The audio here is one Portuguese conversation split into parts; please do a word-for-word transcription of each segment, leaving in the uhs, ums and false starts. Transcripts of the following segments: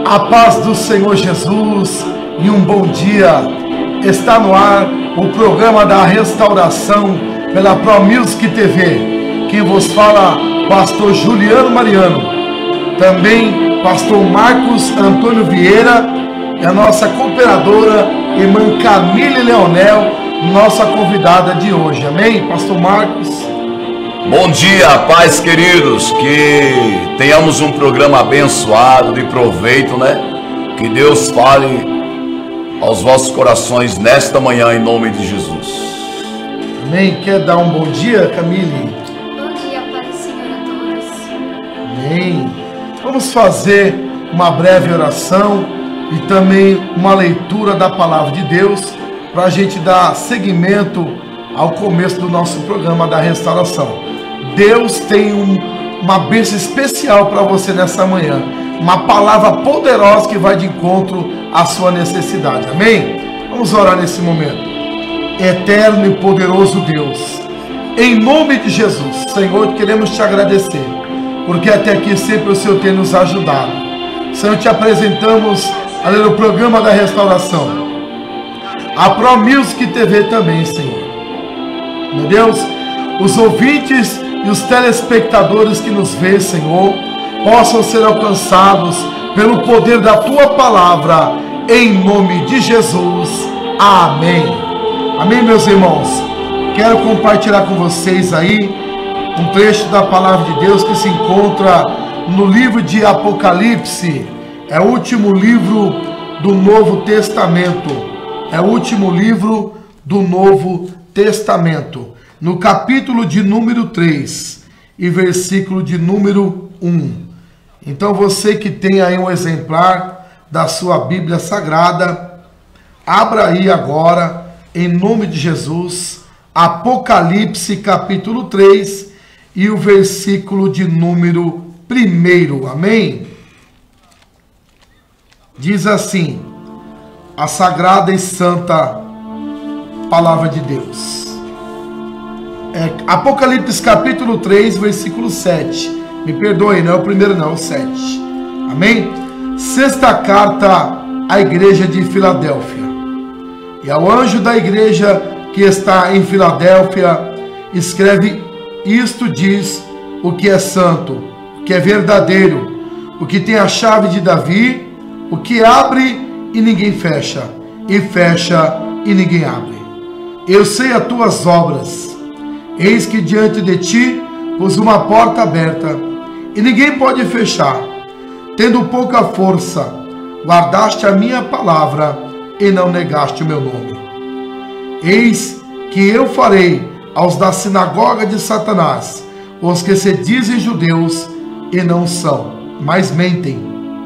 A paz do Senhor Jesus e um bom dia. Está no ar o programa da restauração pela ProMusic T V. Quem vos fala, pastor Juliano Mariano. Também pastor Marcos Antônio Vieira e a nossa cooperadora, irmã Camille Leonel, nossa convidada de hoje. Amém, pastor Marcos? Bom dia, paz, queridos, que tenhamos um programa abençoado, de proveito, né? Que Deus fale aos vossos corações nesta manhã, em nome de Jesus. Amém. Quer dar um bom dia, Camille? Bom dia, Pai do Senhor a todos. Amém. Vamos fazer uma breve oração e também uma leitura da palavra de Deus para a gente dar seguimento ao começo do nosso programa da restauração. Deus tem um, uma bênção especial para você nessa manhã, uma palavra poderosa que vai de encontro à sua necessidade. Amém? Vamos orar nesse momento. Eterno e poderoso Deus, em nome de Jesus, Senhor, queremos te agradecer, porque até aqui sempre o Senhor tem nos ajudado. Senhor, te apresentamos ali no programa da restauração, a ProMusic T V também, Senhor. Meu Deus, os ouvintes e os telespectadores que nos vê, Senhor, possam ser alcançados pelo poder da Tua palavra, em nome de Jesus. Amém. Amém, meus irmãos. Quero compartilhar com vocês aí um trecho da palavra de Deus que se encontra no livro de Apocalipse. É o último livro do Novo Testamento. É o último livro do Novo Testamento. No capítulo de número três e versículo de número um. Então você que tem aí um exemplar da sua Bíblia Sagrada, abra aí agora, em nome de Jesus, Apocalipse capítulo três e o versículo de número um. Amém? Diz assim, a sagrada e santa palavra de Deus. É, Apocalipse capítulo três, versículo sete. Me perdoe, não é o primeiro não, é o sete. Amém? Sexta carta à igreja de Filadélfia. E ao anjo da igreja que está em Filadélfia, escreve: isto diz o que é santo, o que é verdadeiro, o que tem a chave de Davi, o que abre e ninguém fecha, e fecha e ninguém abre. Eu sei as tuas obras. Eis que diante de ti pus uma porta aberta, e ninguém pode fechar. Tendo pouca força, guardaste a minha palavra, e não negaste o meu nome. Eis que eu farei aos da sinagoga de Satanás, os que se dizem judeus, e não são, mas mentem.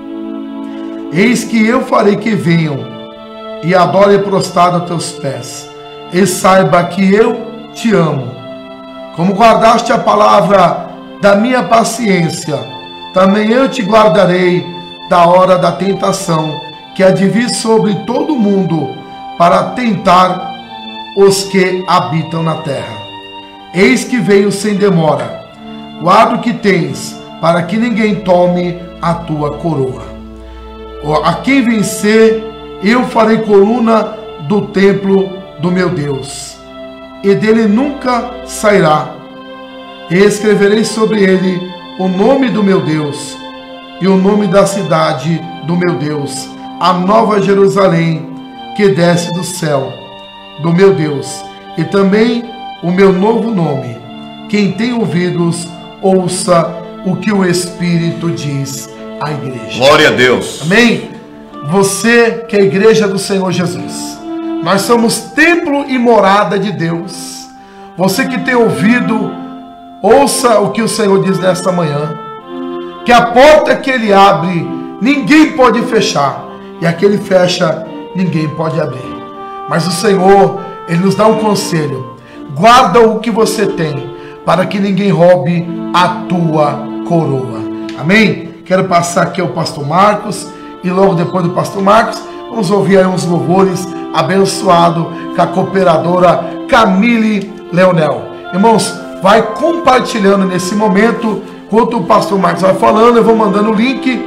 Eis que eu farei que venham, e adorem prostrado a teus pés, e saiba que eu te amo. Como guardaste a palavra da minha paciência, também eu te guardarei da hora da tentação, que há de vir sobre todo o mundo, para tentar os que habitam na terra. Eis que veio sem demora. Guarda o que tens, para que ninguém tome a tua coroa. A quem vencer, eu farei coluna do templo do meu Deus, e dele nunca sairá. E escreverei sobre ele o nome do meu Deus, e o nome da cidade do meu Deus, a nova Jerusalém, que desce do céu, do meu Deus, e também o meu novo nome. Quem tem ouvidos, ouça o que o Espírito diz à igreja. Glória a Deus. Amém? Você que é a igreja do Senhor Jesus, nós somos templo e morada de Deus. Você que tem ouvido, ouça o que o Senhor diz nesta manhã. Que a porta que Ele abre, ninguém pode fechar. E a que Ele fecha, ninguém pode abrir. Mas o Senhor, Ele nos dá um conselho. Guarda o que você tem, para que ninguém roube a tua coroa. Amém? Quero passar aqui ao pastor Marcos. E logo depois do pastor Marcos, vamos ouvir aí uns louvores abençoados com a cooperadora Camille Leonel. Irmãos, vai compartilhando nesse momento. Enquanto o pastor Marcos vai falando, eu vou mandando o link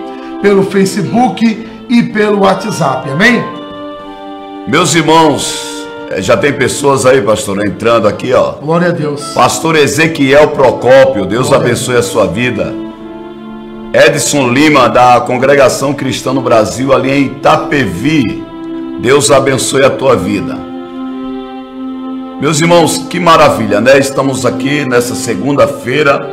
pelo Facebook e pelo WhatsApp, amém? Meus irmãos, já tem pessoas aí, pastor, entrando aqui, ó. Glória a Deus. Pastor Ezequiel Procópio, Deus Glória abençoe a sua vida. Edson Lima, da Congregação Cristã no Brasil, ali em Itapevi, Deus abençoe a tua vida. Meus irmãos, que maravilha, né? Estamos aqui nessa segunda-feira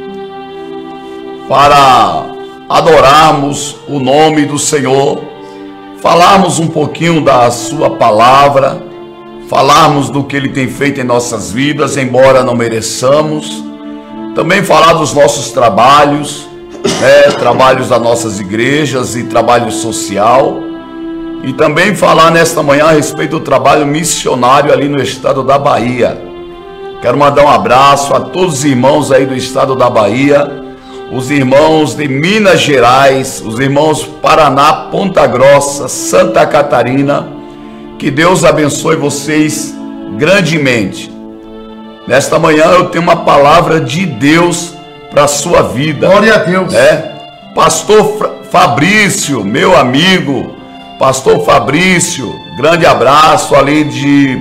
para adorarmos o nome do Senhor, falarmos um pouquinho da sua palavra, falarmos do que Ele tem feito em nossas vidas, embora não mereçamos, também falar dos nossos trabalhos, né, trabalhos das nossas igrejas e trabalho social, e também falar nesta manhã a respeito do trabalho missionário ali no estado da Bahia. Quero mandar um abraço a todos os irmãos aí do estado da Bahia, os irmãos de Minas Gerais, os irmãos Paraná, Ponta Grossa, Santa Catarina. Que Deus abençoe vocês grandemente. Nesta manhã eu tenho uma palavra de Deus para a sua vida. Glória a Deus. Né? Pastor Fabrício, meu amigo, Pastor Fabrício, grande abraço ali de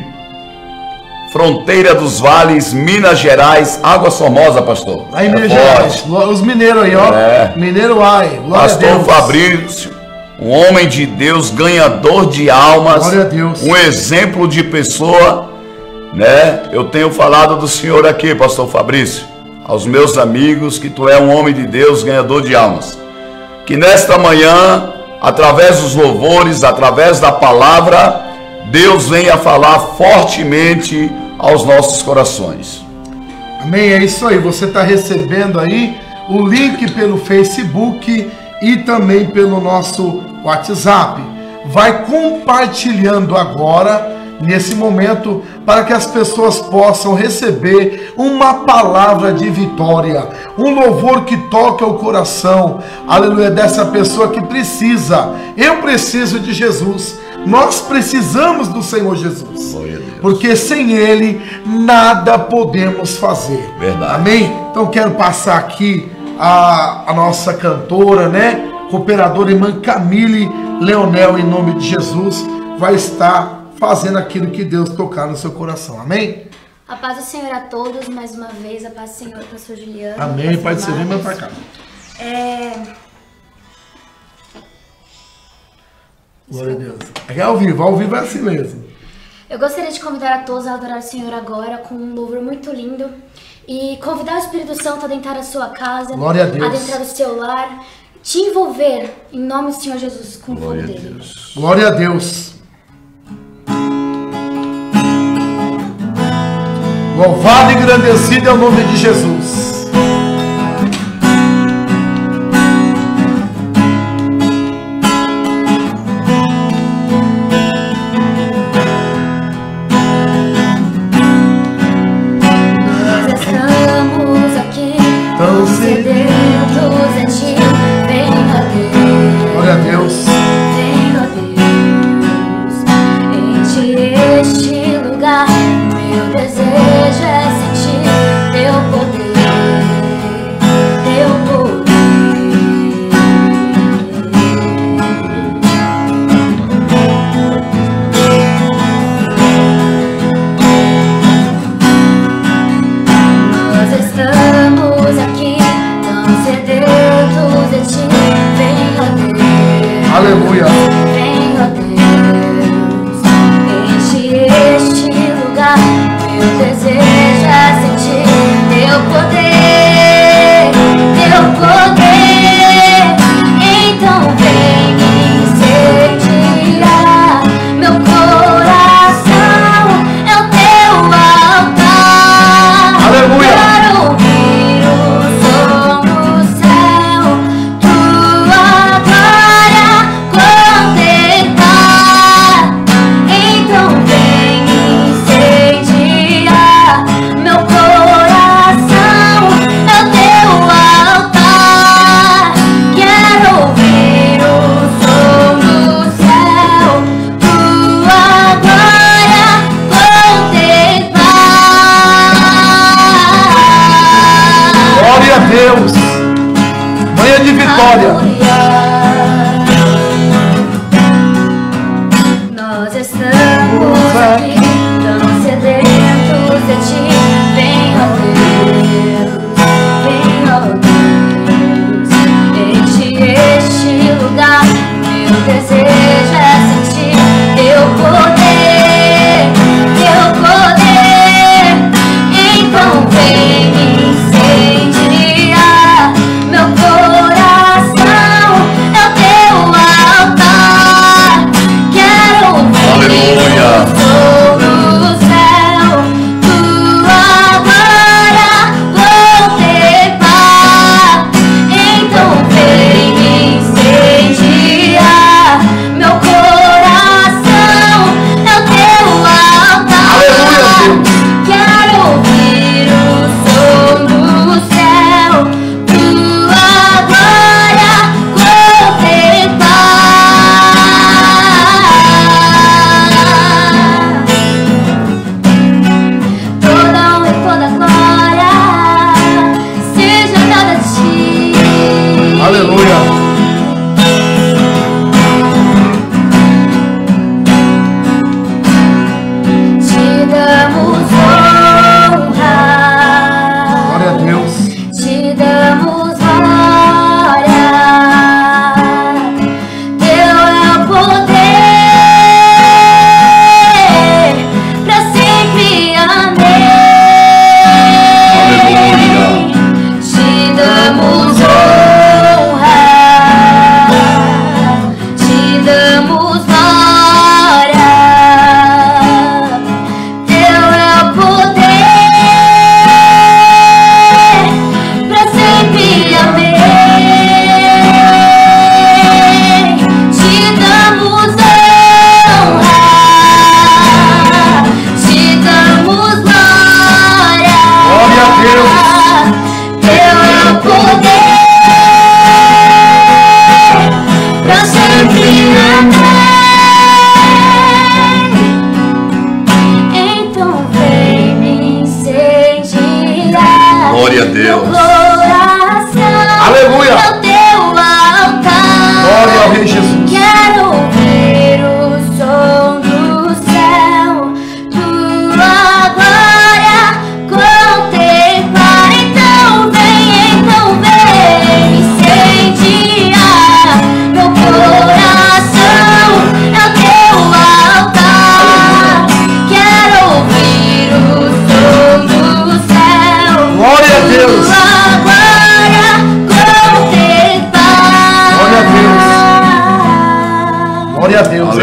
Fronteira dos Vales, Minas Gerais, Água Formosa, pastor. Aí, Minas Gerais, os mineiros aí, ó. É. Mineiro ai. Glória Pastor a Deus. Fabrício, um homem de Deus, ganhador de almas. Glória a Deus. Um exemplo de pessoa, né? Eu tenho falado do Senhor aqui, pastor Fabrício, aos meus amigos, que tu é um homem de Deus, ganhador de almas. Que nesta manhã, através dos louvores, através da palavra, Deus venha falar fortemente aos nossos corações. Amém, é isso aí, você está recebendo aí o link pelo Facebook e também pelo nosso WhatsApp. Vai compartilhando agora, nesse momento, para que as pessoas possam receber uma palavra de vitória, um louvor que toca o coração, aleluia, dessa pessoa que precisa. Eu preciso de Jesus, nós precisamos do Senhor Jesus, porque sem Ele nada podemos fazer. Verdade. Amém? Então quero passar aqui a, a nossa cantora, né, cooperadora, irmã Camille Leonel, em nome de Jesus, vai estar fazendo aquilo que Deus tocar no seu coração. Amém? A paz do Senhor a todos, mais uma vez, a paz do Senhor, pastor Juliano. Amém, Pai do Senhor, vem para cá. É... Glória a Deus. É ao vivo, ao vivo é assim mesmo. Eu gostaria de convidar a todos a adorar o Senhor agora com um louvor muito lindo e convidar o Espírito Santo a adentrar a sua casa, Glória a Deus, a adentrar o seu lar, te envolver em nome do Senhor Jesus com o fogo dele. Glória a Deus. Louvado e engrandecido é o nome de Jesus. Nós estamos aqui, tão sedentos em ti. Vem, ó Deus. Glória a Deus. Vem, ó Deus. Enche este lugar. Meu desejo é sentir teu poder, teu poder. Nós estamos aqui, tão sedentos de ti. Vem, ó Deus. Aleluia. Vem, ó Deus. Enche este lugar. Meu desejo é sentir teu poder, teu poder. Então vem me incendiar. Meu coração é o teu altar. Aleluia. Quero ouvir o som do céu, tua glória contemplar. Então vem me incendiar. Meu coração é o teu altar. Quero ouvir o som do céu, tua glória contemplar. Glória a Deus. Manhã de vitória. Aleluia.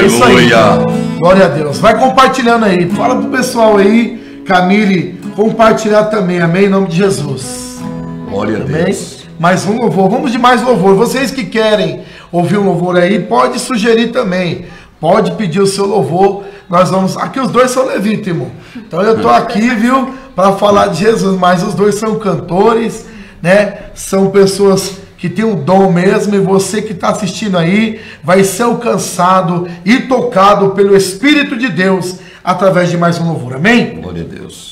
Aleluia. É isso aí. Glória a Deus. Vai compartilhando aí. Fala pro pessoal aí, Camille, compartilhar também. Amém? Em nome de Jesus. Glória a Deus. Mais um louvor. Vamos de mais louvor. Vocês que querem ouvir um louvor aí, pode sugerir também. Pode pedir o seu louvor. Nós vamos... Aqui os dois são levitas, irmão. Então eu tô aqui, viu, para falar de Jesus. Mas os dois são cantores, né? São pessoas que têm um dom mesmo. E você que está assistindo aí vai ser alcançado e tocado pelo Espírito de Deus através de mais um louvor. Amém? Glória a Deus.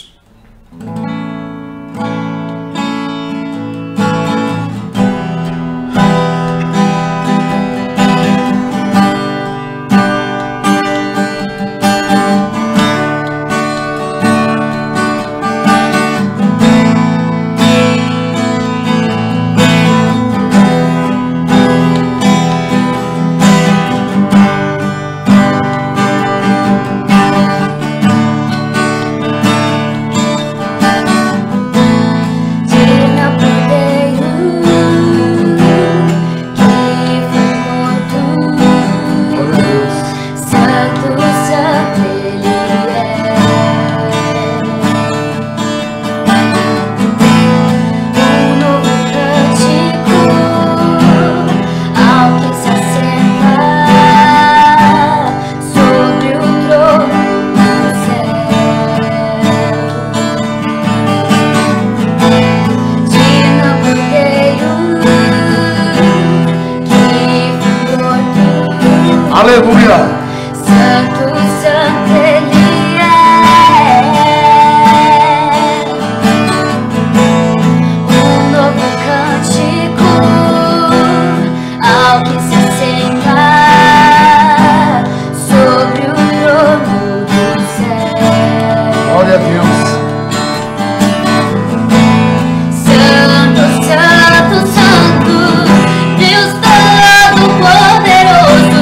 Aleluia! Santo, santo Ele é. Um novo cântico ao que se assenta sobre o trono do céu. Glória a Deus! Santo, santo, santo, Deus Todo-Poderoso,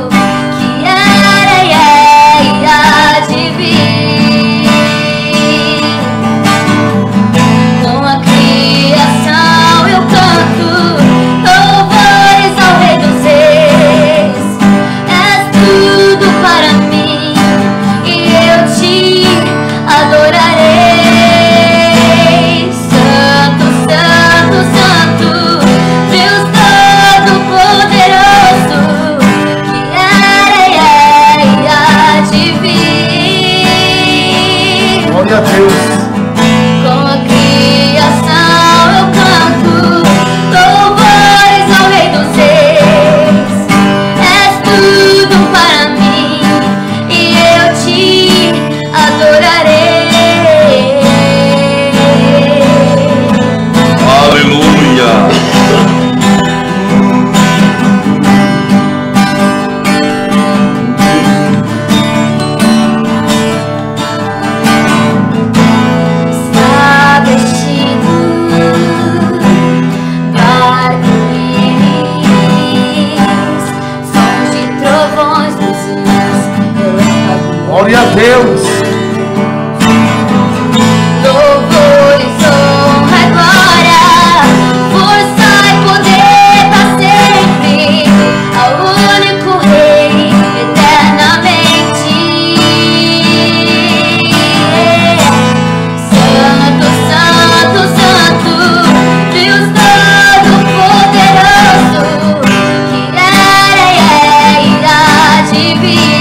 Glória a Deus. Com a criação eu canto louvores ao Rei dos Reis. És tudo para mim e eu te adorarei. Aleluia. Glória a Deus. Louvores, honra e glória, força e poder pra sempre, ao único Rei eternamente. Santo, santo, santo, Deus Todo-Poderoso, que era e é e há de vir.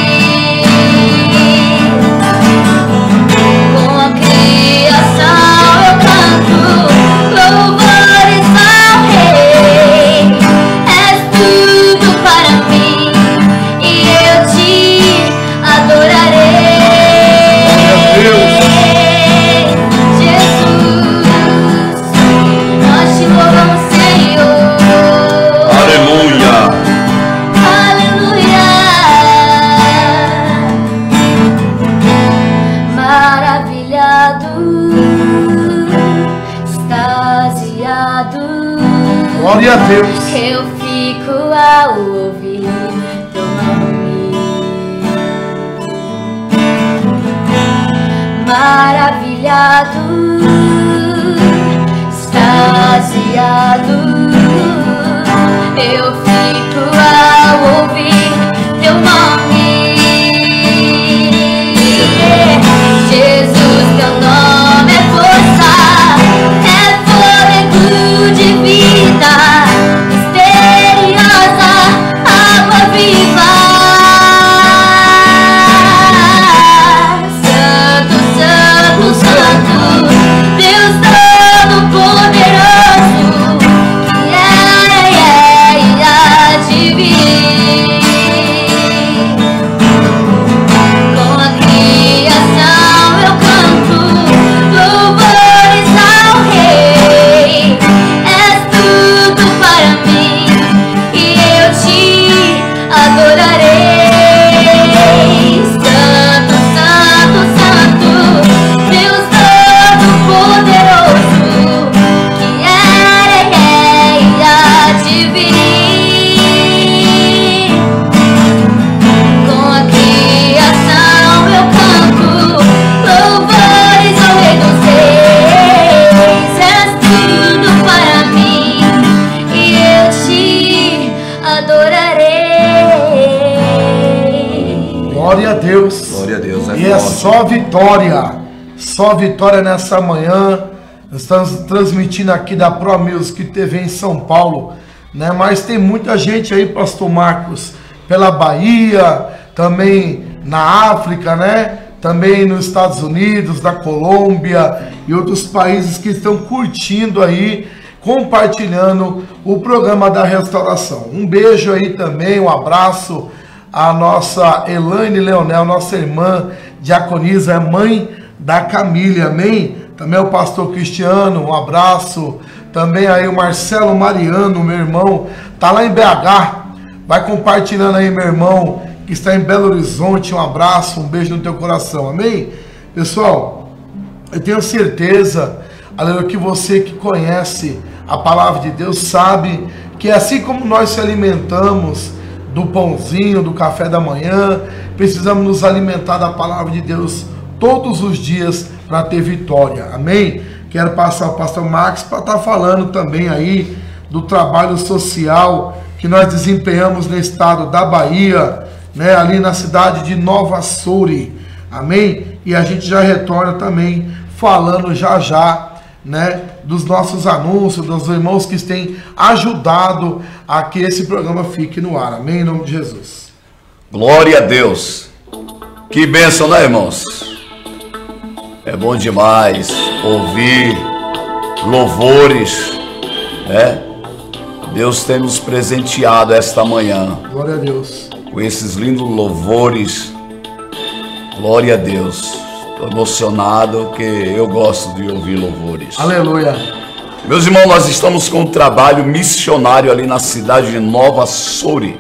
Glória a Deus. Eu fico ao ouvir teu nome. Maravilhado, extasiado, eu fico ao ouvir teu nome. Glória a Deus. Glória a Deus. É e é só vitória. Só vitória nessa manhã. Estamos transmitindo aqui da Pro Music T V em São Paulo, né? Mas tem muita gente aí, pastor Marcos, pela Bahia, também na África, né? Também nos Estados Unidos, na Colômbia e outros países que estão curtindo aí, compartilhando o programa da restauração. Um beijo aí também, um abraço à nossa Elaine Leonel, nossa irmã diaconisa, mãe da Camila, amém? Também o pastor Cristiano, um abraço. Também aí o Marcelo Mariano, meu irmão, tá lá em B H. Vai compartilhando aí, meu irmão, que está em Belo Horizonte. Um abraço, um beijo no teu coração, amém? Pessoal, eu tenho certeza, aleluia, que você que conhece a palavra de Deus sabe que assim como nós se alimentamos do pãozinho, do café da manhã, precisamos nos alimentar da palavra de Deus todos os dias para ter vitória, amém? Quero passar ao pastor Max para estar falando também aí do trabalho social que nós desempenhamos no estado da Bahia, né, ali na cidade de Nova Soure, amém? E a gente já retorna também falando já já, né, dos nossos anúncios, dos irmãos que têm ajudado a que esse programa fique no ar, amém? Em nome de Jesus. Glória a Deus. Que bênção, né, irmãos? É bom demais ouvir louvores, né? Deus tem nos presenteado esta manhã. Glória a Deus. Com esses lindos louvores. Glória a Deus. Estou emocionado porque eu gosto de ouvir louvores. Aleluia. Meus irmãos, nós estamos com um trabalho missionário ali na cidade de Nova Soure,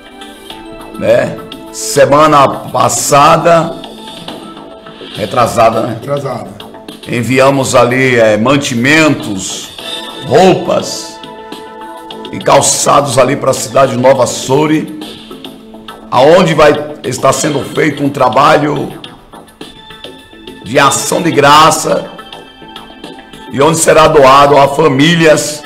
né? Semana passada, retrasada, né? Retrasada. Enviamos ali é, mantimentos, roupas e calçados ali para a cidade de Nova Soure, aonde vai estar sendo feito um trabalho de ação de graça e onde será doado a famílias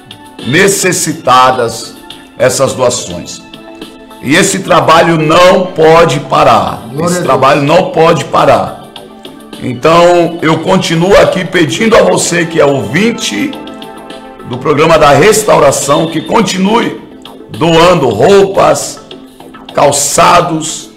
necessitadas essas doações. E esse trabalho não pode parar. Esse trabalho não pode parar. Então eu continuo aqui pedindo a você que é ouvinte do programa da restauração, que continue doando roupas, calçados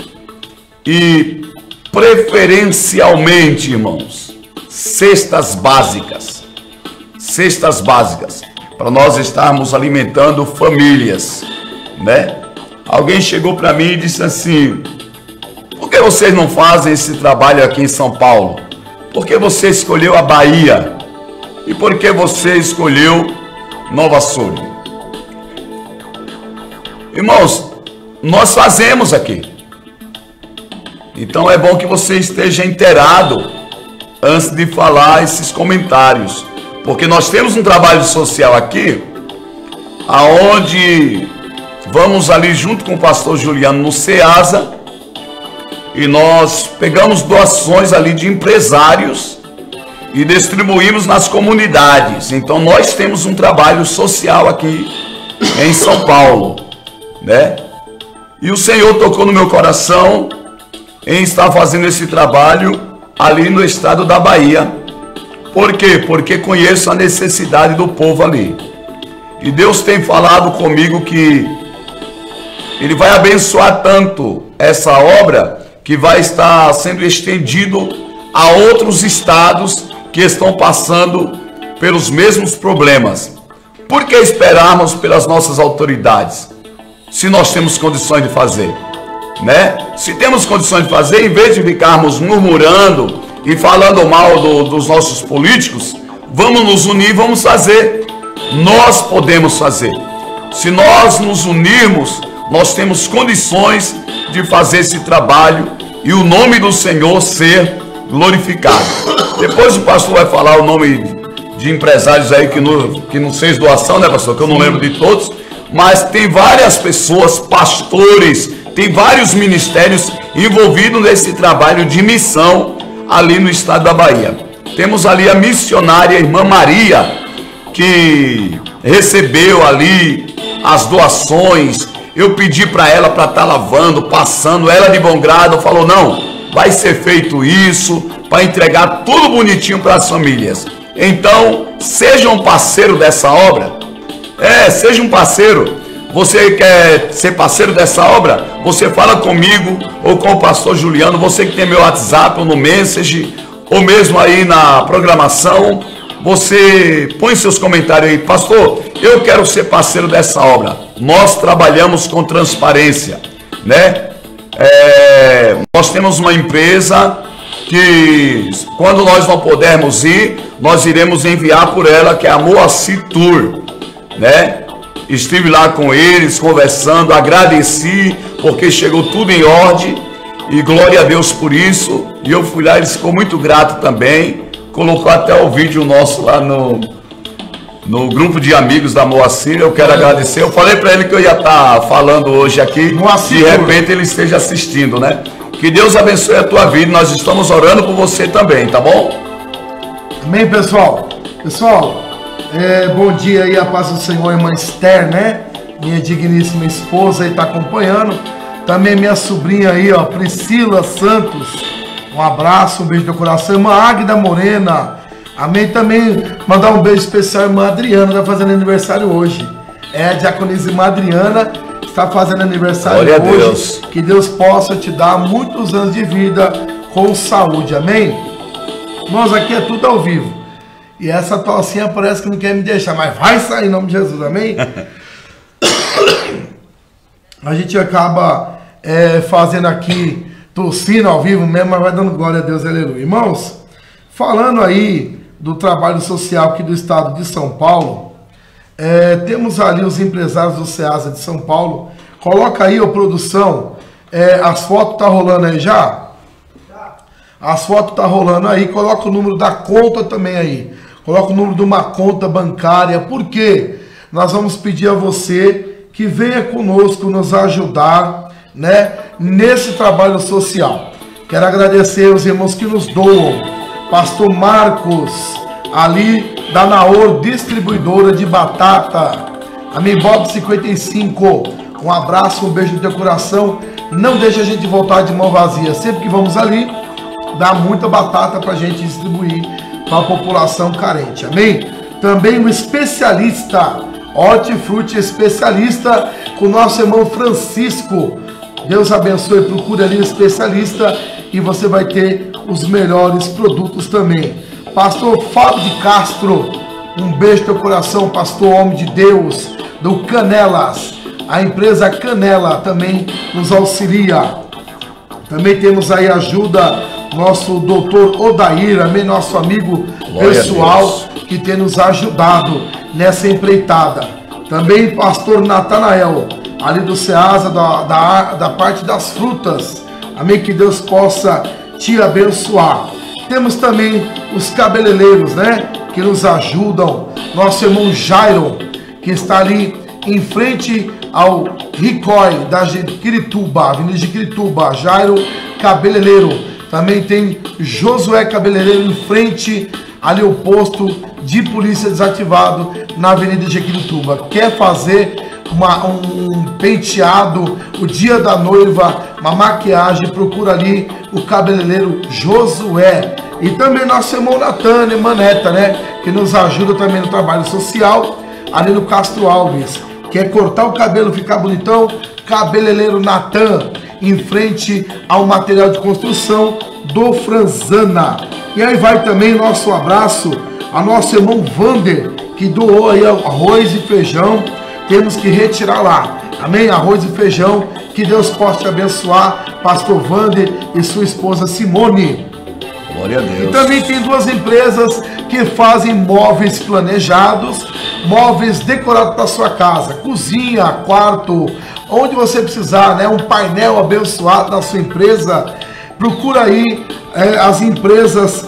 e preferencialmente, irmãos, cestas básicas. Cestas básicas para nós estarmos alimentando famílias, né? Alguém chegou para mim e disse assim: por que vocês não fazem esse trabalho aqui em São Paulo? Por que você escolheu a Bahia? E por que você escolheu Nova Soure? Irmãos, nós fazemos aqui. Então é bom que você esteja inteirado antes de falar esses comentários. Porque nós temos um trabalho social aqui, aonde vamos ali junto com o pastor Juliano no Ceasa, e nós pegamos doações ali de empresários e distribuímos nas comunidades. Então nós temos um trabalho social aqui em São Paulo, né? E o Senhor tocou no meu coração em estar fazendo esse trabalho ali no estado da Bahia. Por quê? Porque conheço a necessidade do povo ali. E Deus tem falado comigo que Ele vai abençoar tanto essa obra que vai estar sendo estendido a outros estados que estão passando pelos mesmos problemas. Por que esperarmos pelas nossas autoridades, se nós temos condições de fazer, né? Se temos condições de fazer, em vez de ficarmos murmurando e falando mal do, dos nossos políticos, vamos nos unir, vamos fazer. Nós podemos fazer. Se nós nos unirmos, nós temos condições de fazer esse trabalho e o nome do Senhor ser glorificado. Depois o pastor vai falar o nome de empresários aí que, no, que não fez doação, né, pastor? Que eu não lembro de todos, mas tem várias pessoas, pastores, tem vários ministérios envolvidos nesse trabalho de missão ali no estado da Bahia. Temos ali a missionária Irmã Maria, que recebeu ali as doações Eu pedi para ela para estar lavando, passando, ela de bom grado falou: não, vai ser feito isso, para entregar tudo bonitinho para as famílias. Então, seja um parceiro dessa obra. É, seja um parceiro. Você quer ser parceiro dessa obra? Você fala comigo ou com o pastor Juliano, você que tem meu WhatsApp ou no Message, ou mesmo aí na programação. Você põe seus comentários aí: pastor, eu quero ser parceiro dessa obra. Nós trabalhamos com transparência, né? É, nós temos uma empresa que, quando nós não pudermos ir, nós iremos enviar por ela, que é a Moacir Tour, né? Estive lá com eles, conversando, agradeci, porque chegou tudo em ordem, e glória a Deus por isso. E eu fui lá, eles ficou muito grato também, colocou até o vídeo nosso lá no, no grupo de amigos da Moacir. Eu quero agradecer, eu falei para ele que eu ia estar falando hoje aqui, Moacir, de repente ele esteja assistindo, né? Que Deus abençoe a tua vida, nós estamos orando por você também, tá bom? Amém, pessoal. Pessoal, é, bom dia aí, a paz do Senhor, irmã Esther, né? Minha digníssima esposa aí tá acompanhando. Também minha sobrinha aí, ó, Priscila Santos. Um abraço, um beijo no coração. Irmã Águida Morena. Amém. Também mandar um beijo especial à irmã Adriana, tá fazendo aniversário hoje. É a diaconisa irmã Adriana, está fazendo aniversário Glória hoje. A Deus. Que Deus possa te dar muitos anos de vida com saúde. Amém. Irmãos, aqui é tudo ao vivo. E essa tocinha parece que não quer me deixar, mas vai sair em nome de Jesus, amém? A gente acaba é, fazendo aqui, tossindo ao vivo mesmo, mas vai dando glória a Deus, aleluia. Irmãos, falando aí do trabalho social aqui do estado de São Paulo, é, temos ali os empresários do SEASA de São Paulo. Coloca aí, ô produção, é, as fotos tá rolando aí já? As fotos tá rolando aí, coloca o número da conta também aí. Coloca o número de uma conta bancária, porque nós vamos pedir a você que venha conosco nos ajudar, né, nesse trabalho social. Quero agradecer os irmãos que nos doam. Pastor Marcos, ali da Naor Distribuidora de Batata. Amém, Bob cinquenta e cinco. Um abraço, um beijo no teu coração. Não deixe a gente voltar de mão vazia. Sempre que vamos ali, dá muita batata para a gente distribuir para a população carente, amém? Também o especialista, hortifruti especialista, com o nosso irmão Francisco. Deus abençoe, procure ali o especialista e você vai ter os melhores produtos também. Pastor Fábio de Castro, um beijo no teu coração, pastor homem de Deus, do Canelas. A empresa Canela também nos auxilia. Também temos aí ajuda nosso doutor Odair, amém, nosso amigo Glória pessoal que tem nos ajudado nessa empreitada. Também pastor Natanael, ali do SEASA, da, da, da parte das frutas, amém, que Deus possa te abençoar. Temos também os cabeleireiros, né, que nos ajudam, nosso irmão Jairo, que está ali em frente ao Ricói da Quirituba, Avenida de Quirituba, Jairo Cabeleireiro. Também tem Josué Cabeleireiro em frente ali o posto de polícia desativado na Avenida Jequirituba. Quer fazer uma, um penteado, o dia da noiva, uma maquiagem, procura ali o cabeleireiro Josué. E também nosso irmão Natan, irmã Neta, né? Que nos ajuda também no trabalho social ali no Castro Alves. Quer cortar o cabelo, ficar bonitão? Cabeleireiro Natan, em frente ao material de construção do Franzana. E aí vai também nosso abraço a nosso irmão Vander, que doou aí arroz e feijão. Temos que retirar lá, amém? Arroz e feijão, que Deus possa te abençoar, pastor Vander e sua esposa Simone. Glória a Deus. E também tem duas empresas que fazem móveis planejados, móveis decorados para sua casa, cozinha, quarto, onde você precisar, né? Um painel abençoado na sua empresa. Procura aí é, as empresas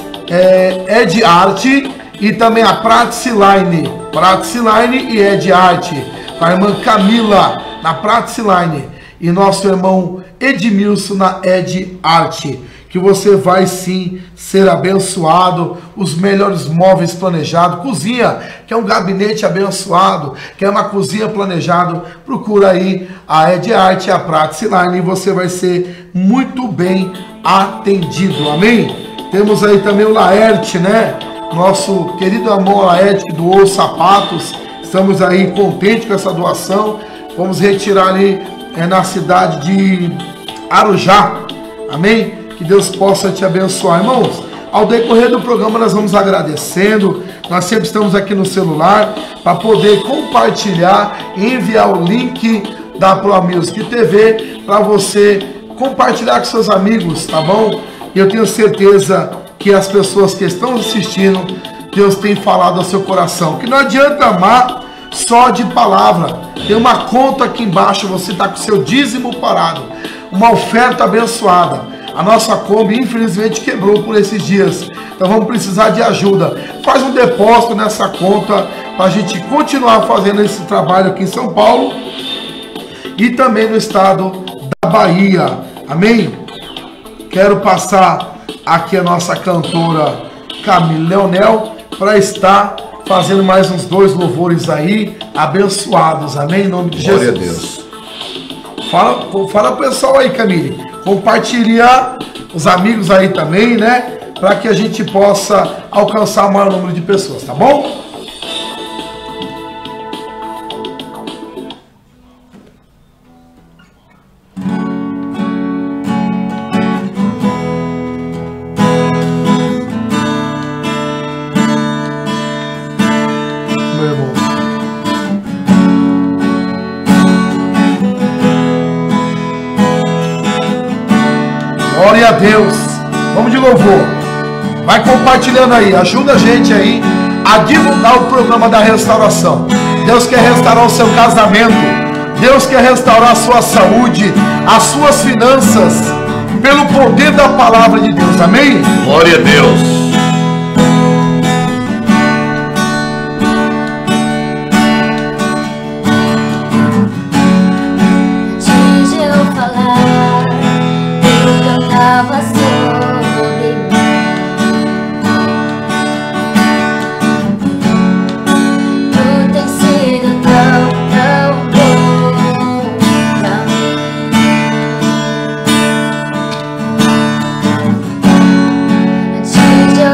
é, Ed Art e também a Praticeline, Praticeline e Ed Art, com a irmã Camila na Praticeline e nosso irmão Edmilson na Ed Art. que você vai sim ser abençoado, os melhores móveis planejados, cozinha, que é um gabinete abençoado, que é uma cozinha planejado, procura aí a Ed Art e a Pratice Line e você vai ser muito bem atendido, amém? Temos aí também o Laerte, né? Nosso querido amor Laerte, que doou sapatos, estamos aí contentes com essa doação, vamos retirar ali é, na cidade de Arujá, amém? Que Deus possa te abençoar, irmãos. Ao decorrer do programa nós vamos agradecendo. Nós sempre estamos aqui no celular para poder compartilhar e enviar o link da Pro Music T V para você compartilhar com seus amigos, tá bom? E eu tenho certeza que as pessoas que estão assistindo, Deus tem falado ao seu coração. Que não adianta amar só de palavra. Tem uma conta aqui embaixo, você está com o seu dízimo parado, uma oferta abençoada. A nossa Kombi infelizmente quebrou por esses dias, então vamos precisar de ajuda. Faz um depósito nessa conta para a gente continuar fazendo esse trabalho aqui em São Paulo e também no estado da Bahia, amém? Quero passar aqui a nossa cantora Camille Leonel para estar fazendo mais uns dois louvores aí, abençoados, amém? Em nome de Jesus. Glória a Deus. Fala, fala pro pessoal aí, Camille. Compartilhar os amigos aí também, né? Para que a gente possa alcançar o maior número de pessoas, tá bom? Meu irmão. Glória a Deus. Vamos de louvor. Vai compartilhando aí. Ajuda a gente aí a divulgar o programa da restauração. Deus quer restaurar o seu casamento. Deus quer restaurar a sua saúde, as suas finanças, pelo poder da palavra de Deus. Amém? Glória a Deus. Antes de eu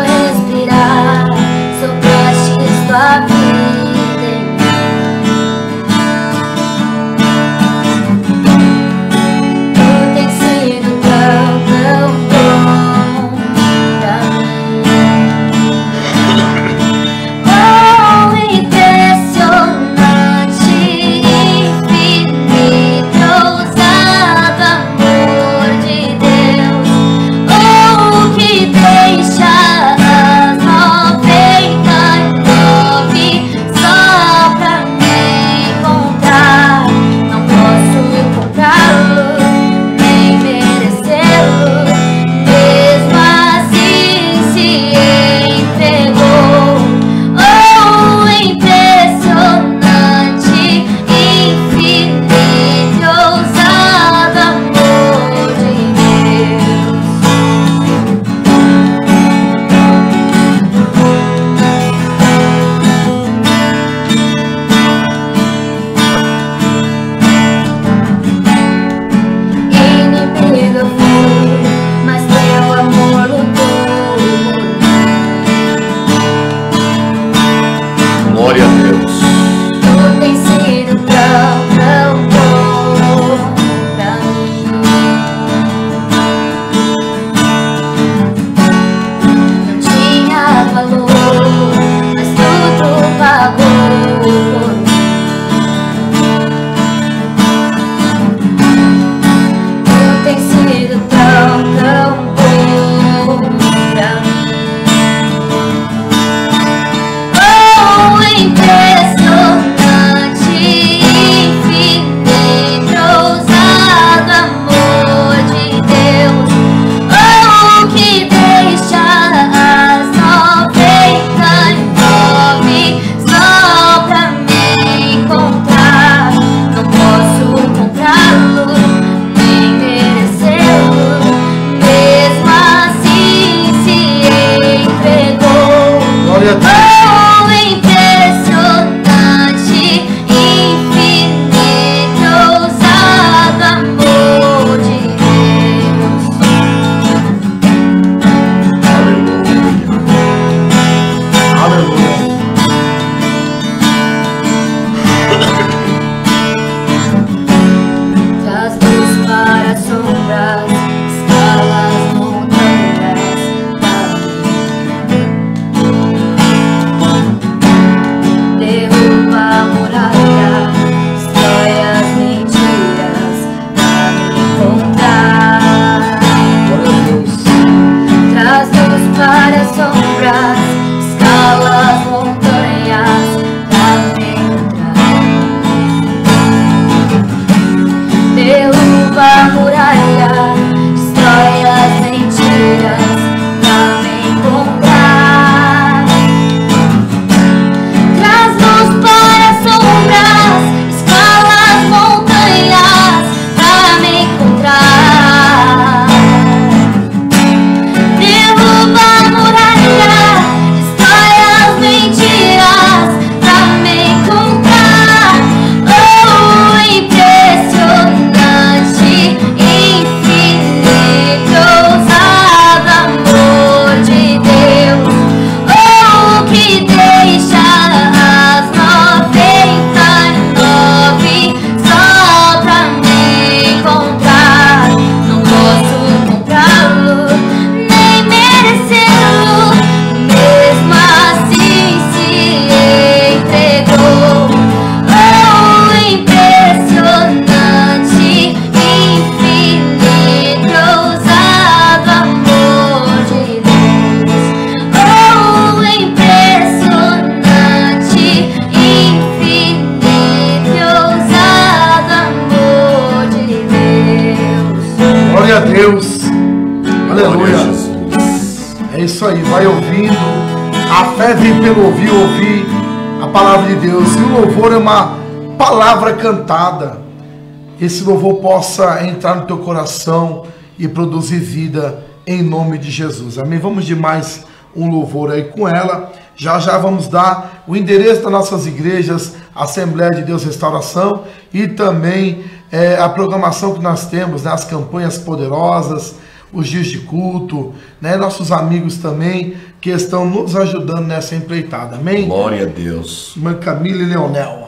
Glória a Deus. Aleluia. Glória a Jesus. É isso aí, vai ouvindo. A fé vem pelo ouvir, ouvir a palavra de Deus. E o louvor é uma palavra cantada. Esse louvor possa entrar no teu coração e produzir vida em nome de Jesus. Amém? Vamos de mais um louvor aí com ela. Já já vamos dar o endereço das nossas igrejas, Assembleia de Deus Restauração, e também é, a programação que nós temos, né, as campanhas poderosas, os dias de culto, né, nossos amigos também que estão nos ajudando nessa empreitada. Amém? Glória a Deus. Irmã Camila e Leonel.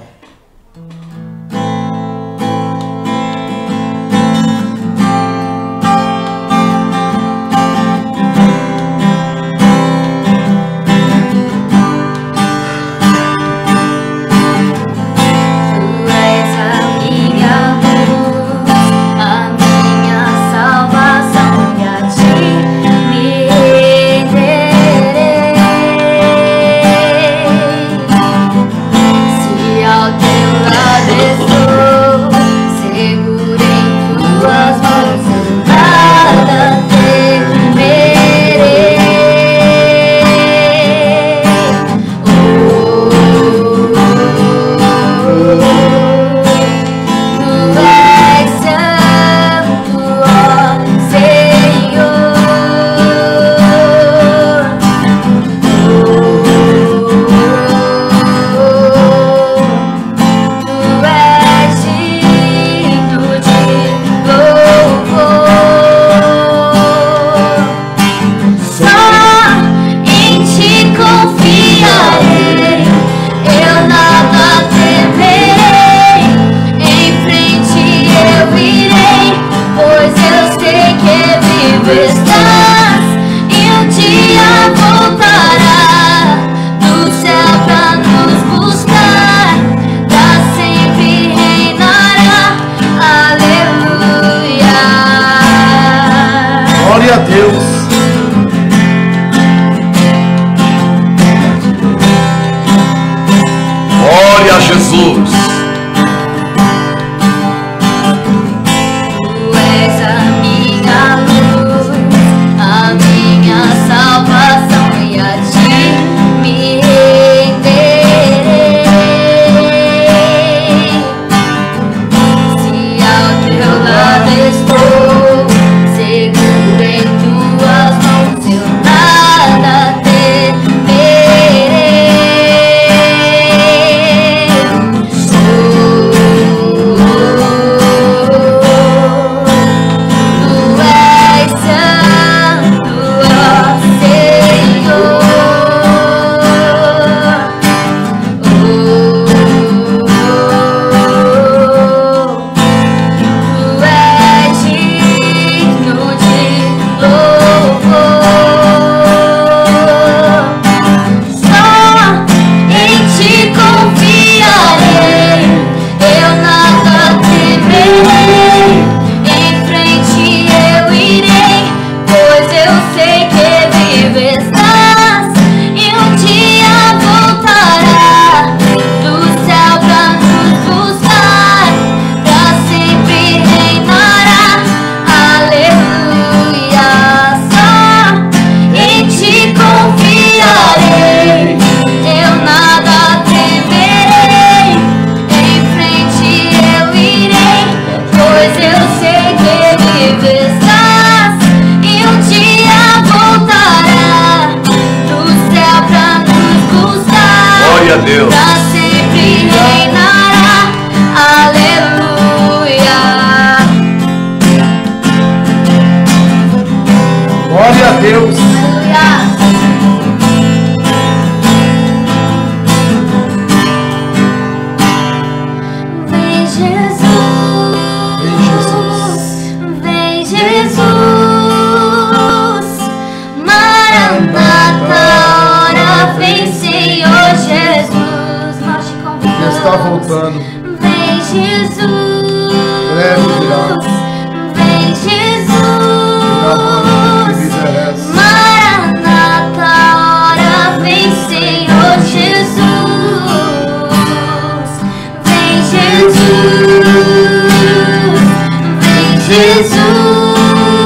Jesus,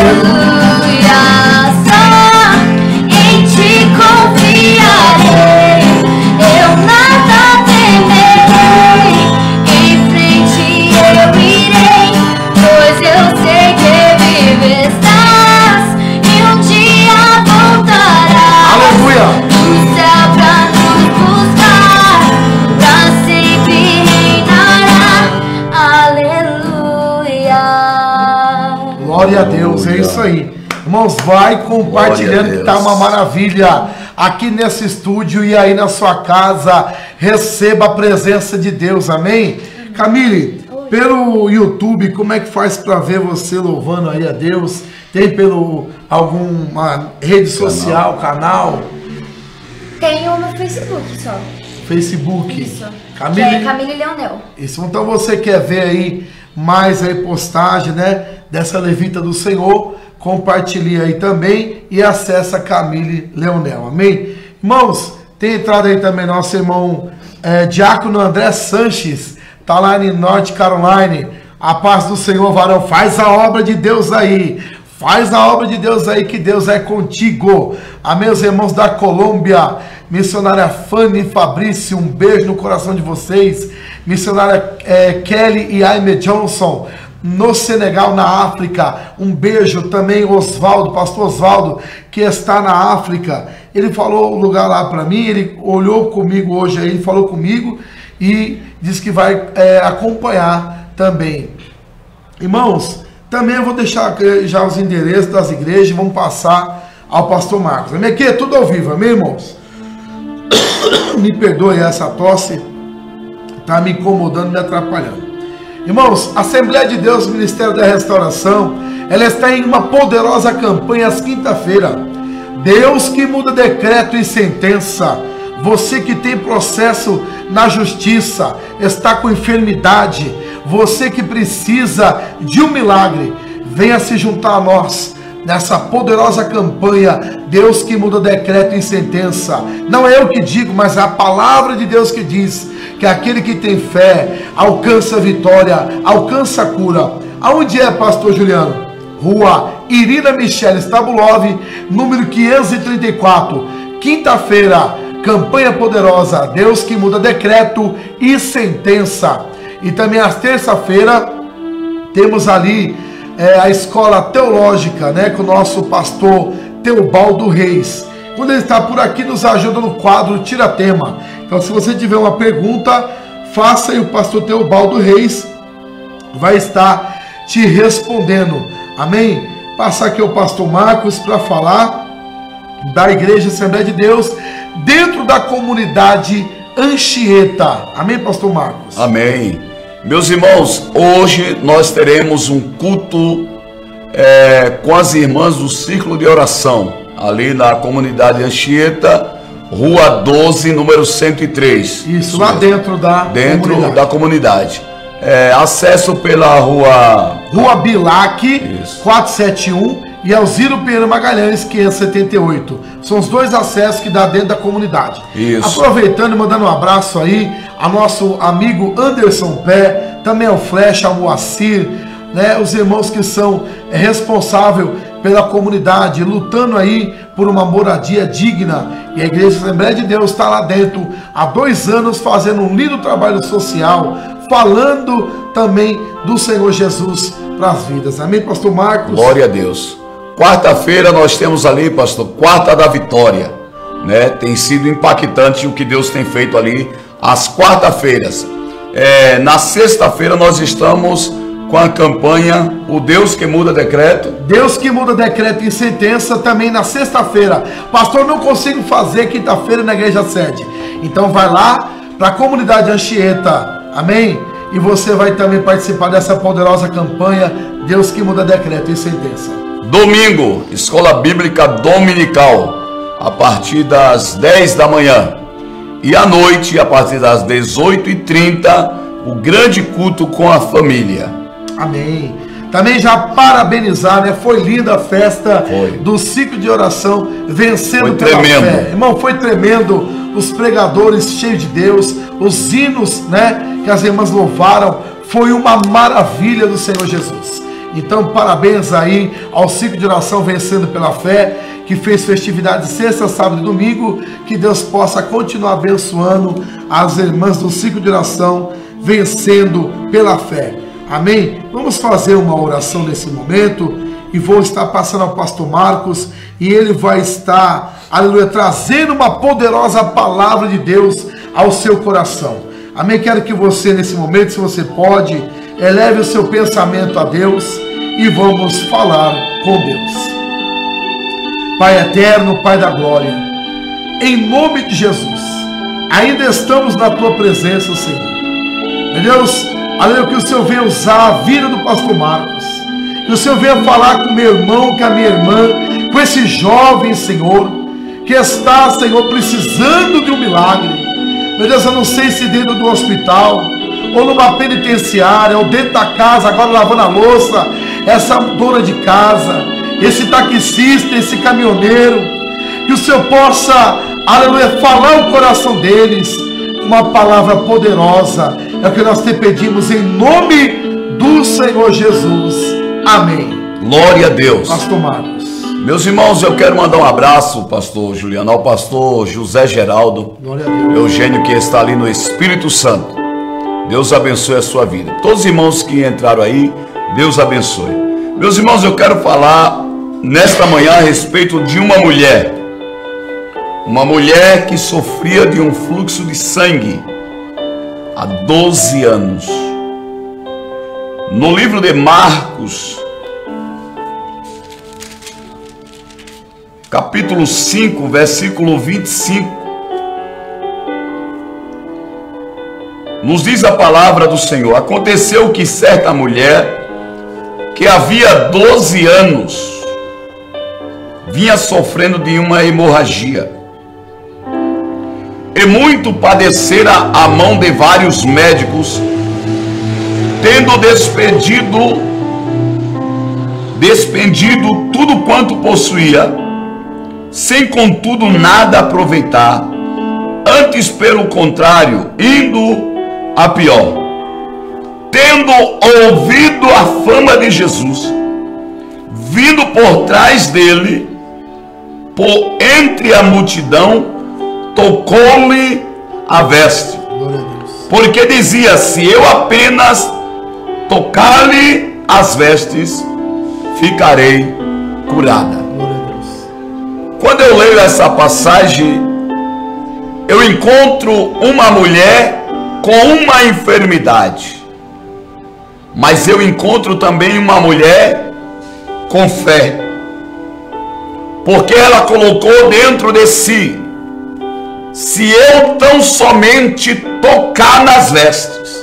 Aleluia, só em ti confiarei, eu nada temerei, em frente eu irei, pois eu sei que vivo estás e um dia voltarás. Aleluia. Do céu pra nos buscar, pra sempre reinará. Aleluia. Glória a Deus, é isso aí. Irmãos, vai compartilhando que tá uma maravilha aqui nesse estúdio e aí na sua casa. Receba a presença de Deus, amém? Camille, pelo YouTube, como é que faz para ver você louvando aí a Deus? Tem pelo alguma rede social, canal? Tenho no Facebook só. Facebook. Isso. Camille, Que é Camille Leonel. Isso, então você quer ver aí mais aí postagem, né, dessa levita do Senhor, compartilhe aí também e acessa Camille Leonel, amém? Irmãos, tem entrado aí também nosso irmão é, Diácono André Sanches, tá lá em North Carolina. A paz do Senhor, varão, faz a obra de Deus aí, faz a obra de Deus aí, que Deus é contigo. A meus irmãos da Colômbia, missionária Fanny Fabrício, um beijo no coração de vocês. Missionária é, Kelly e Aime Johnson, no Senegal, na África, um beijo. Também Osvaldo, pastor Osvaldo, que está na África. Ele falou o lugar lá para mim, ele olhou comigo hoje aí, falou comigo e disse que vai é, acompanhar também. Irmãos, também eu vou deixar já os endereços das igrejas, vamos passar ao pastor Marcos. Amém? Aqui é tudo ao vivo, amém, irmãos? Me perdoe essa tosse, está me incomodando, me atrapalhando. Irmãos, Assembleia de Deus, Ministério da Restauração, ela está em uma poderosa campanha às quinta-feira. Deus que muda decreto e sentença. Você que tem processo na justiça, está com enfermidade, você que precisa de um milagre, venha se juntar a nós nessa poderosa campanha. Deus que muda decreto e sentença. Não é eu que digo, mas é a palavra de Deus que diz que aquele que tem fé alcança a vitória, alcança a cura. Aonde é, pastor Juliano? Rua Irina Michele Stabulov, número quinhentos e trinta e quatro, quinta-feira, campanha poderosa, Deus que muda decreto e sentença. E também às terça-feira temos ali é, a escola teológica, né, com o nosso pastor Teobaldo Reis. Quando ele está por aqui, nos ajuda no quadro Tira Tema. Então, se você tiver uma pergunta, faça e o pastor Teobaldo Reis vai estar te respondendo. Amém? Passar aqui o pastor Marcos para falar da Igreja Assembleia de Deus dentro da comunidade Anchieta. Amém, pastor Marcos? Amém. Meus irmãos, hoje nós teremos um culto é, com as irmãs do Círculo de Oração, ali na comunidade Anchieta, Rua doze, número cento e três. Isso, Isso lá mesmo. dentro da dentro comunidade. da comunidade. É, acesso pela rua... Rua Bilac, quatrocentos e setenta e um, e Alziro Pinheiro Magalhães, quinhentos e setenta e oito. São os dois acessos que dá dentro da comunidade. Isso. Aproveitando e mandando um abraço aí a nosso amigo Anderson Pé, também ao Flecha, ao Moacir, né, os irmãos que são responsáveis pela comunidade, lutando aí por uma moradia digna. E a Igreja Assembleia de Deus está lá dentro há dois anos fazendo um lindo trabalho social, falando também do Senhor Jesus para as vidas. Amém, pastor Marcos? Glória a Deus. Quarta-feira nós temos ali, pastor, Quarta da Vitória, né? Tem sido impactante o que Deus tem feito ali às quarta-feiras. É, na sexta-feira nós estamos com a campanha O Deus que Muda Decreto. Deus que Muda Decreto e Sentença também na sexta-feira. Pastor, não consigo fazer quinta-feira na igreja sede. Então vai lá para a comunidade Anchieta. Amém? E você vai também participar dessa poderosa campanha Deus que Muda Decreto e Sentença. Domingo, Escola Bíblica Dominical, a partir das dez da manhã. E à noite, a partir das dezoito e trinta, o grande culto com a família. Amém. Também já parabenizar, né? Foi linda a festa foi. do ciclo de oração, vencendo foi pela tremendo. fé. Irmão, foi tremendo. Os pregadores cheios de Deus, os hinos, né, que as irmãs louvaram, foi uma maravilha do Senhor Jesus. Então, parabéns aí ao ciclo de oração Vencendo pela Fé, que fez festividade sexta, sábado e domingo. Que Deus possa continuar abençoando as irmãs do ciclo de oração Vencendo pela Fé. Amém? Vamos fazer uma oração nesse momento e vou estar passando ao pastor Marcos e ele vai estar, aleluia, trazendo uma poderosa palavra de Deus ao seu coração. Amém? Quero que você nesse momento, se você pode, eleve o seu pensamento a Deus e vamos falar com Deus. Pai eterno, Pai da glória, em nome de Jesus, ainda estamos na tua presença, Senhor. Meu Deus, aleluia, que o Senhor venha usar a vida do pastor Marcos, que o Senhor venha falar com meu irmão, com a minha irmã, com esse jovem, Senhor, que está, Senhor, precisando de um milagre. Meu Deus, eu não sei se dentro do hospital, ou numa penitenciária, ou dentro da casa, agora lavando a louça, essa dona de casa, esse taxista, esse caminhoneiro, que o Senhor possa, aleluia, falar o coração deles, uma palavra poderosa, é o que nós te pedimos em nome do Senhor Jesus, amém. Glória a Deus. Pastor Marcos. Meus irmãos, eu quero mandar um abraço, pastor Juliano, ao pastor José Geraldo, Glória a Deus. Eugênio, que está ali no Espírito Santo. Deus abençoe a sua vida. Todos os irmãos que entraram aí, Deus abençoe. Meus irmãos, eu quero falar nesta manhã a respeito de uma mulher. Uma mulher que sofria de um fluxo de sangue há doze anos. No livro de Marcos, capítulo cinco, versículo vinte e cinco, nos diz a palavra do Senhor: aconteceu que certa mulher, que havia doze anos, vinha sofrendo de uma hemorragia, e muito padecera a mão de vários médicos, tendo despedido, despendido tudo quanto possuía, sem contudo nada aproveitar, antes pelo contrário, indo a pior. Tendo ouvido a fama de Jesus, vindo por trás dele, por entre a multidão, tocou-lhe a veste, porque dizia: se eu apenas tocar-lhe as vestes, ficarei curada. Quando eu leio essa passagem, eu encontro uma mulher com uma enfermidade, mas eu encontro também uma mulher com fé, porque ela colocou dentro de si: se eu tão somente tocar nas vestes,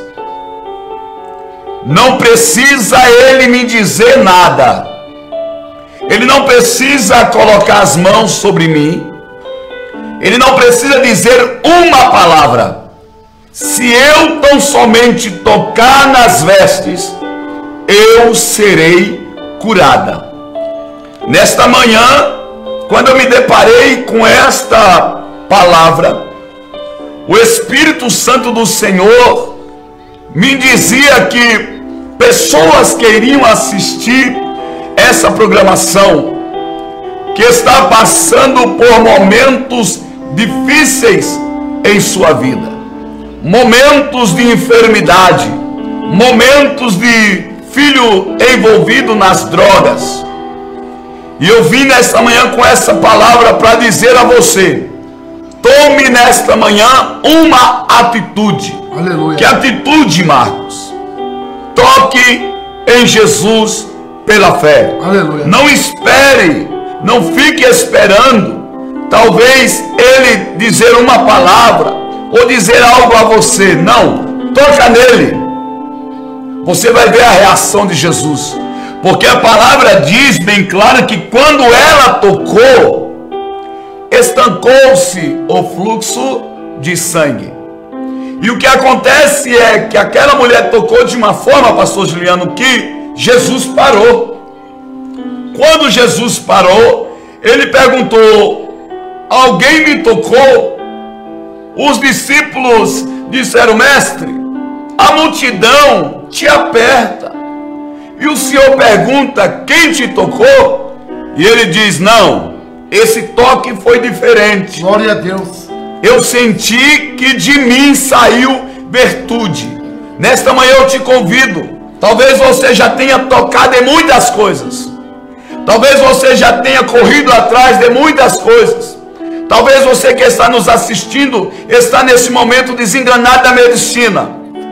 não precisa ele me dizer nada, ele não precisa colocar as mãos sobre mim, ele não precisa dizer uma palavra. Se eu tão somente tocar nas vestes, eu serei curada. Nesta manhã, quando eu me deparei com esta palavra, o Espírito Santo do Senhor me dizia que pessoas que iriam assistir essa programação, que está passando por momentos difíceis em sua vida, momentos de enfermidade, momentos de filho envolvido nas drogas. E eu vim nesta manhã com essa palavra para dizer a você: tome nesta manhã uma atitude. Aleluia. Que atitude, Marcos? Toque em Jesus pela fé. Aleluia. Não espere, não fique esperando talvez ele dizer uma palavra ou dizer algo a você. Não, toca nele. Você vai ver a reação de Jesus, porque a palavra diz bem claro que quando ela tocou, estancou-se o fluxo de sangue. E o que acontece é que aquela mulher tocou de uma forma, pastor Juliano, que Jesus parou. Quando Jesus parou, ele perguntou: alguém me tocou? Os discípulos disseram: mestre, a multidão te aperta E o Senhor pergunta: quem te tocou? E ele diz: não, esse toque foi diferente. Glória a Deus. Eu senti que de mim saiu virtude. Nesta manhã eu te convido. Talvez você já tenha tocado em muitas coisas. Talvez você já tenha corrido atrás de muitas coisas. Talvez você que está nos assistindo está nesse momento desenganado da medicina.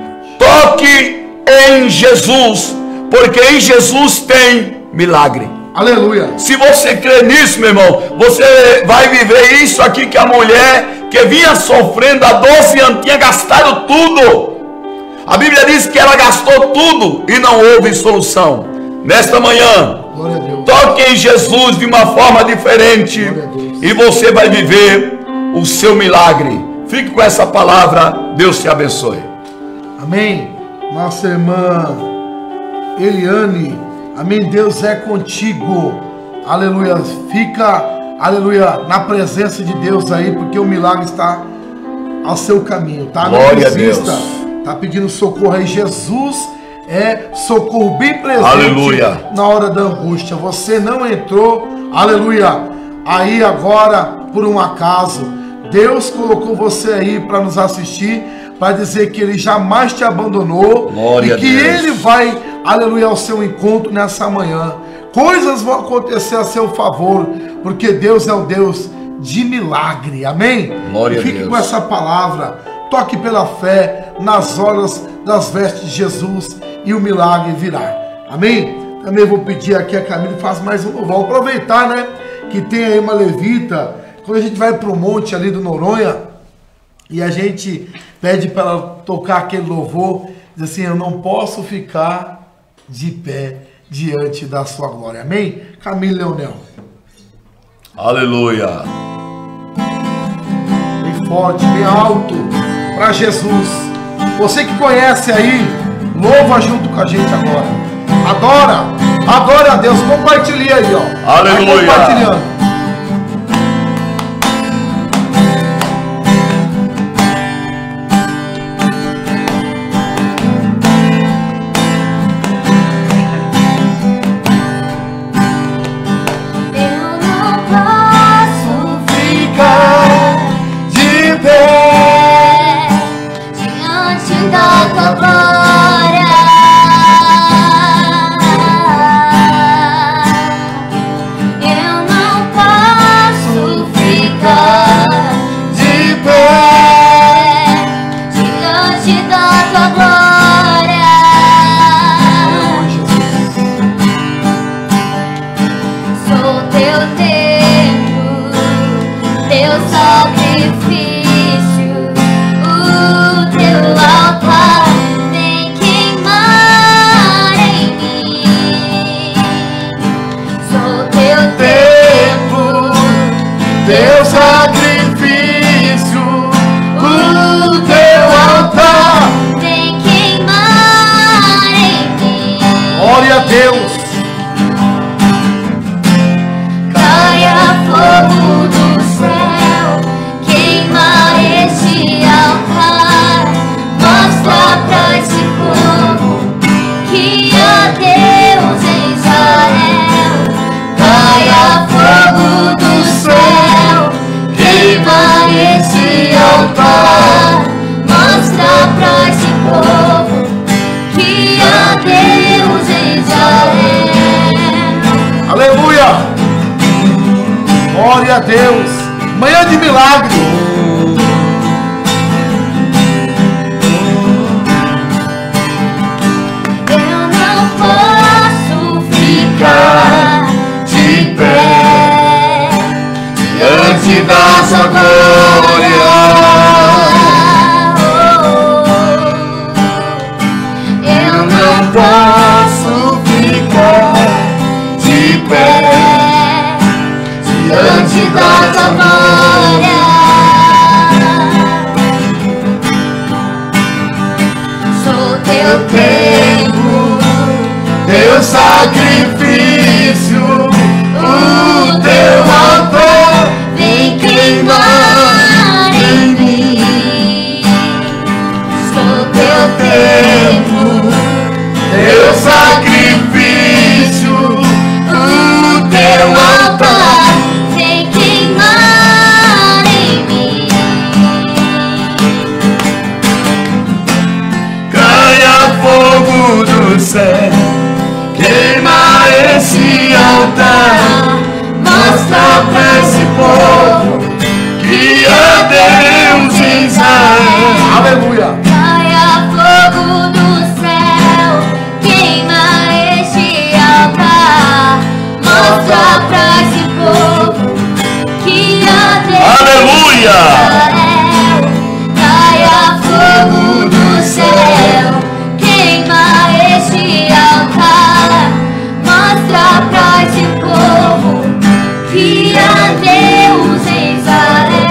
Toque em Jesus, porque em Jesus tem milagre. Aleluia. Se você crê nisso, meu irmão, você vai viver isso aqui que a mulher que vinha sofrendo há doze anos tinha gastado tudo. A Bíblia diz que ela gastou tudo e não houve solução. Nesta manhã, glória a Deus, toque em Jesus de uma forma diferente e você vai viver o seu milagre. Fique com essa palavra. Deus te abençoe. Amém. Nossa irmã Eliane, amém. Deus é contigo. Aleluia. Fica, aleluia, na presença de Deus aí, porque o milagre está ao seu caminho, tá? Glória a Deus. Tá pedindo socorro aí. Jesus é socorro bem presente, aleluia, na hora da angústia. Você não entrou, aleluia, aí agora por um acaso. Deus colocou você aí para nos assistir, para dizer que Ele jamais te abandonou. Glória e que a Deus. Ele vai, aleluia, ao seu encontro nessa manhã. Coisas vão acontecer a seu favor, porque Deus é o Deus de milagre. Amém? Glória a Fique Deus. com essa palavra. Toque pela fé nas horas das vestes de Jesus e o milagre virá. Amém? Também vou pedir aqui a Camila que faça mais um louvor. Vou aproveitar, né? Que tem aí uma levita. Quando a gente vai para o monte ali do Noronha e a gente pede para ela tocar aquele louvor, diz assim: eu não posso ficar de pé diante da sua glória. Amém? Camila Leonel. Aleluia. Bem forte, bem alto para Jesus. Você que conhece aí, louva junto com a gente agora. Adora, adora a Deus. Compartilha aí, ó. Aleluia. Vai compartilhando. Glória a Deus. Manhã de milagre. Eu não posso ficar de pé diante da sua glória. Eu não posso ficar de pé diante da tua glória. Sou teu templo, Teu sacrifício, o teu altar vem queimar em mim. Sou teu templo, teu sacrifício, céu. Queima esse altar, mostra pra esse povo que há Deus em Israel. Aleluia. Caia fogo do céu, queima este altar, mostra pra esse povo que há Deus Aleluia. em Israel. Caia fogo do céu, queima este altar, mostra pra esse povo que há Deus em Israel.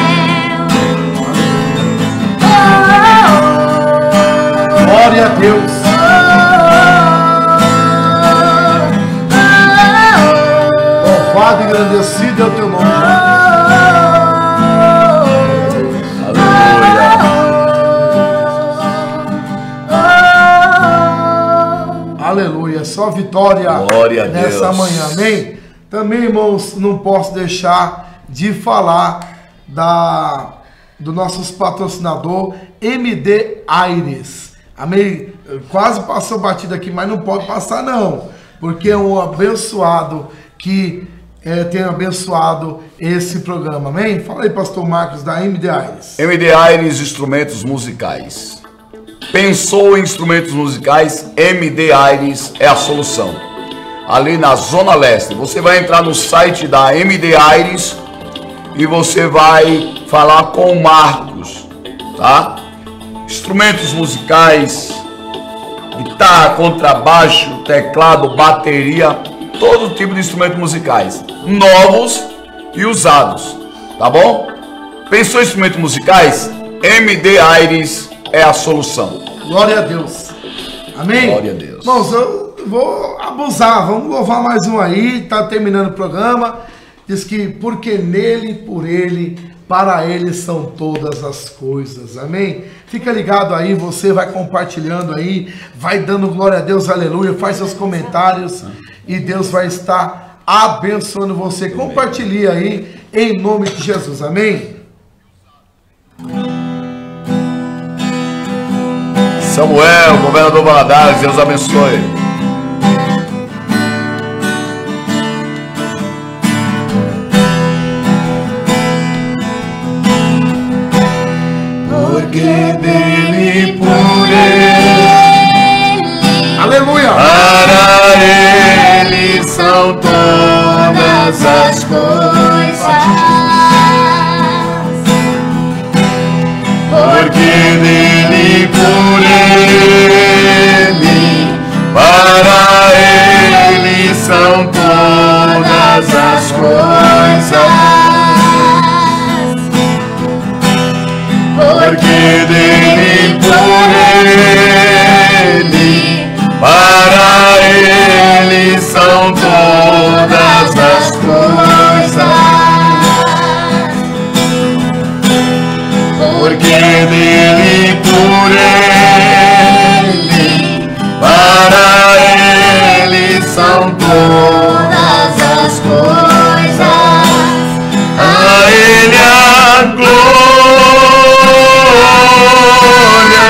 Glória a Deus. Louvado e engrandecido é o teu nome, Jesus. Aleluia. Só vitória. Glória a nessa Deus. manhã. Amém? Também, irmãos, não posso deixar de falar da, do nosso patrocinador M D Aires. Amém? Quase passou batida aqui, mas não pode passar não, porque é um abençoado que é, tem abençoado esse programa. Amém? Fala aí, pastor Marcos, da M D Aires. M D Aires Instrumentos Musicais. Pensou em instrumentos musicais? M D Aires é a solução. Ali na Zona Leste, você vai entrar no site da M D Aires e você vai falar com o Marcos, tá? Instrumentos musicais, guitarra, contrabaixo, teclado, bateria, todo tipo de instrumentos musicais, novos e usados, tá bom? Pensou em instrumentos musicais? M D Aires é a solução. Glória a Deus. Amém? Glória a Deus. Irmãos, eu vou abusar, vamos louvar mais um aí, tá terminando o programa. Diz que porque nele, por ele, para ele são todas as coisas. Amém? Fica ligado aí, você vai compartilhando aí, vai dando glória a Deus, aleluia, faz seus comentários e Deus vai estar abençoando você. Compartilhe aí em nome de Jesus. Amém? Samuel, governador Valadares, Deus abençoe. Porque dele, por ele, Aleluia! para ele são todas as coisas. Porque dele, por ele, para ele são todas as coisas. Porque dele, por ele, para ele são todas as coisas. Porque dele, por ele, para ele são todas as coisas. A ele a glória,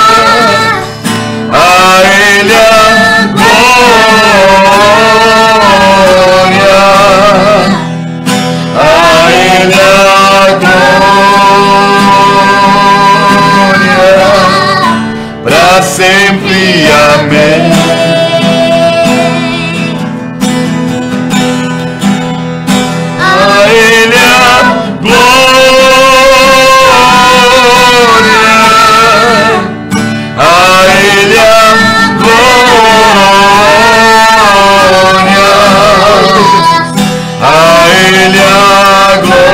a ele a glória, a ele a glória, para sempre, amém. A ele a glória, a ele a glória, a ele a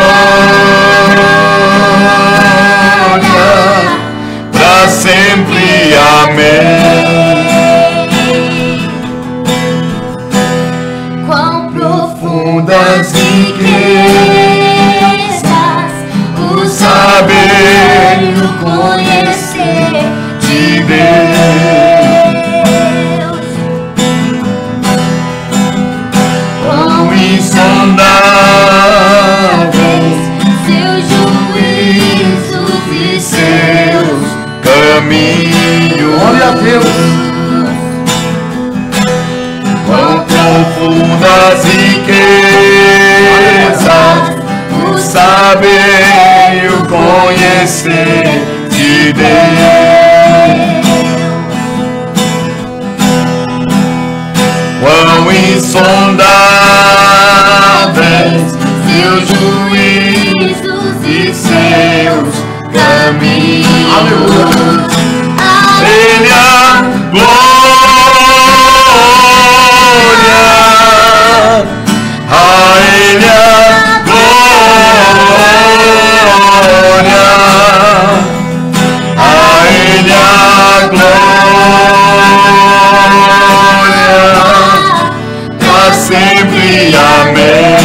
glória, para sempre, amém. Quão Profundas riquezas o saber e o conhecer de Deus, quão insondáveis seus juízos e seus caminhos. Glória a Deus. das riquezas, o saber e o conhecer de Deus. Quão insondáveis seus juízos e seus caminhos. Aleluia. Ele a glória, a Ele a glória, a Ele a glória, pra sempre, amém.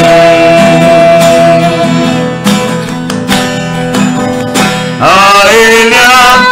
A Ele a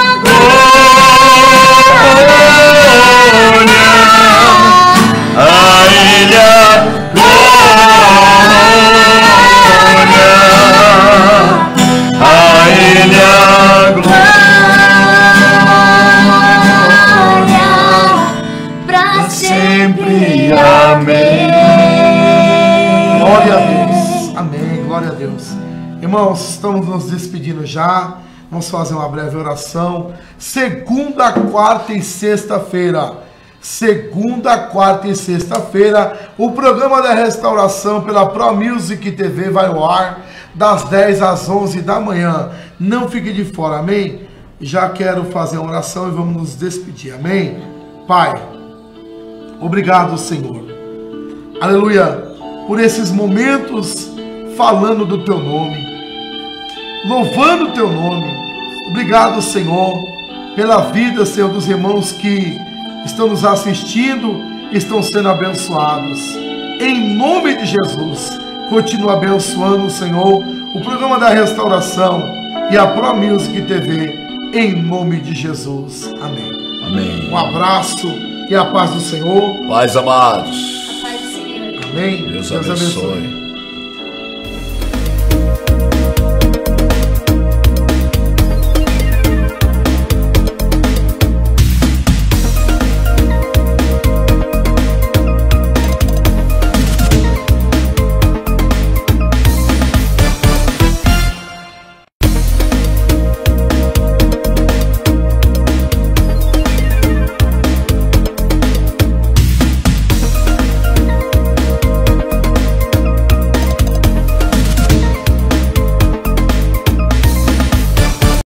Irmãos, estamos nos despedindo já. Vamos fazer uma breve oração. Segunda, quarta e sexta-feira. Segunda, quarta e sexta-feira, o programa da restauração pela Pro Music T V vai ao ar das dez às onze da manhã. Não fique de fora, amém? Já quero fazer uma oração e vamos nos despedir, amém? Pai, obrigado, Senhor. Aleluia, por esses momentos falando do Teu nome, louvando o Teu nome. Obrigado, Senhor, pela vida, Senhor, dos irmãos que estão nos assistindo, estão sendo abençoados. Em nome de Jesus, continua abençoando, Senhor, o programa da restauração e a Pro Music T V, em nome de Jesus. Amém. Amém. Um abraço e a paz do Senhor. Paz, amados. A paz do Senhor. Amém. Deus, Deus abençoe. abençoe.